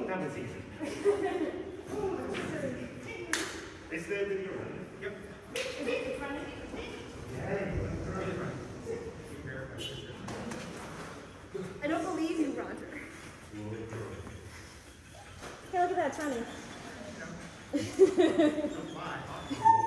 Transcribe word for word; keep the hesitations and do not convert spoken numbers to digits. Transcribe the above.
That was easy. Is the video running? Yep. Is it running? Yeah. I don't believe you, Roger. Hey, look at that, it's running.